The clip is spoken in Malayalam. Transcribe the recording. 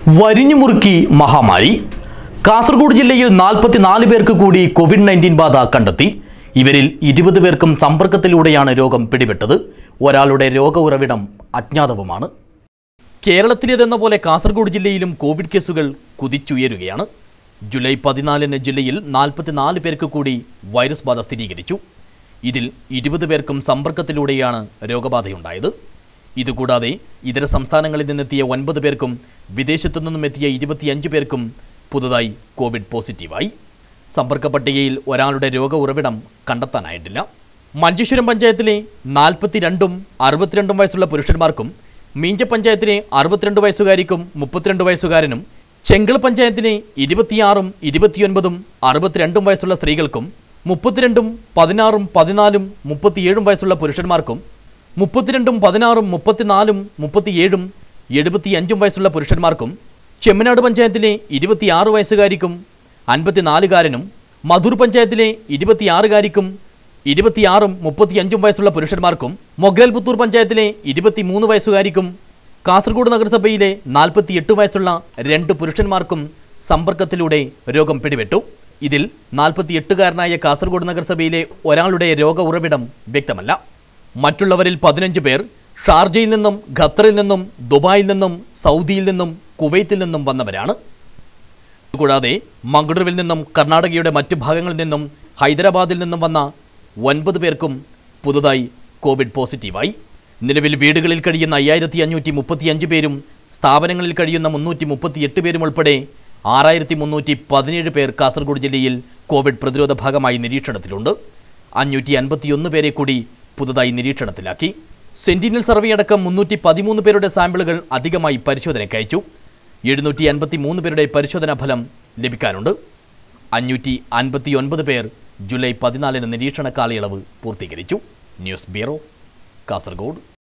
വരിഞ്ഞുമുറുക്കി മഹാമാരി. കാസർഗോഡ് ജില്ലയിൽ 44 പേർക്ക് കൂടി കോവിഡ്-19 ബാധ കണ്ടെത്തി. ഇവരിൽ 20 പേർക്കും സമ്പർക്കത്തിലൂടെയാണ് രോഗം പിടിപെട്ടത്. ഒരാളുടെ രോഗ ഉറവിടം അജ്ഞാതവുമാണ്. കേരളത്തിലേതെന്ന പോലെ കാസർഗോഡ് ജില്ലയിലും കോവിഡ് കേസുകൾ കുതിച്ചുയരുകയാണ്. ജൂലൈ 14-ന് ജില്ലയിൽ 44 പേർക്ക് കൂടി വൈറസ് ബാധ സ്ഥിരീകരിച്ചു. ഇതിൽ 20 പേർക്കും സമ്പർക്കത്തിലൂടെയാണ് രോഗബാധയുണ്ടായത്. ഇതുകൂടാതെ ഇതര സംസ്ഥാനങ്ങളിൽ നിന്നെത്തിയ 9 പേർക്കും വിദേശത്തു നിന്നും എത്തിയ 25 പേർക്കും പുതുതായി കോവിഡ് പോസിറ്റീവായി. സമ്പർക്ക പട്ടികയിൽ ഒരാളുടെ രോഗ ഉറവിടം കണ്ടെത്താനായിട്ടില്ല. മഞ്ചേശ്വരം പഞ്ചായത്തിലെ 42ഉം 62 വയസ്സുള്ള പുരുഷന്മാർക്കും, മീഞ്ച പഞ്ചായത്തിലെ 62 വയസ്സുകാരിക്കും 32 വയസ്സുകാരനും, ചെങ്കൾ പഞ്ചായത്തിലെ 26ഉം 29ഉം 62 വയസ്സുള്ള സ്ത്രീകൾക്കും, 32ഉം 16ഉം 14ഉം 37 വയസ്സുള്ള പുരുഷന്മാർക്കും, 32ഉം 16ഉം 34ഉം 37ഉം 75 വയസ്സുള്ള പുരുഷന്മാർക്കും, ചെമ്മനാട് പഞ്ചായത്തിലെ 26 വയസ്സുകാരിക്കും 54കാരനും, മധൂർ പഞ്ചായത്തിലെ 26കാരിക്കും 26ഉം 35ഉം വയസ്സുള്ള പുരുഷന്മാർക്കും, മൊഗ്രൽപുത്തൂർ പഞ്ചായത്തിലെ 23 വയസ്സുകാരിക്കും, കാസർഗോഡ് നഗരസഭയിലെ 48 വയസ്സുള്ള 2 പുരുഷന്മാർക്കും സമ്പർക്കത്തിലൂടെ രോഗം പിടിപെട്ടു. ഇതിൽ 48കാരനായ കാസർഗോഡ് നഗരസഭയിലെ ഒരാളുടെ രോഗ ഉറവിടം വ്യക്തമല്ല. മറ്റുള്ളവരിൽ 15 പേർ ഷാർജയിൽ നിന്നും, ഖത്തറിൽ നിന്നും, ദുബായിൽ നിന്നും, സൗദിയിൽ നിന്നും, കുവൈത്തിൽ നിന്നും വന്നവരാണ്. കൂടാതെ മംഗളൂരുവിൽ നിന്നും, കർണാടകയുടെ മറ്റു ഭാഗങ്ങളിൽ നിന്നും, ഹൈദരാബാദിൽ നിന്നും വന്ന 9 പേർക്കും പുതുതായി കോവിഡ് പോസിറ്റീവായി. നിലവിൽ വീടുകളിൽ കഴിയുന്ന 5535 പേരും സ്ഥാപനങ്ങളിൽ കഴിയുന്ന 338 പേരും ഉൾപ്പെടെ 6317 പേർ കാസർഗോഡ് ജില്ലയിൽ കോവിഡ് പ്രതിരോധ ഭാഗമായി നിരീക്ഷണത്തിലുണ്ട്. 551 പേരെ കൂടി പുതുതായി നിരീക്ഷണത്തിലാക്കി. സെന്റിനൽ സർവേ അടക്കം 313 പേരുടെ സാമ്പിളുകൾ അധികമായി പരിശോധനയ്ക്ക് അയച്ചു. 753 പേരുടെ പരിശോധനാ ഫലം ലഭിക്കാനുണ്ട്. 559 പേർ ജൂലൈ 14-ന് നിരീക്ഷണ കാലയളവ് പൂർത്തീകരിച്ചു. News bureau, Kasaragod.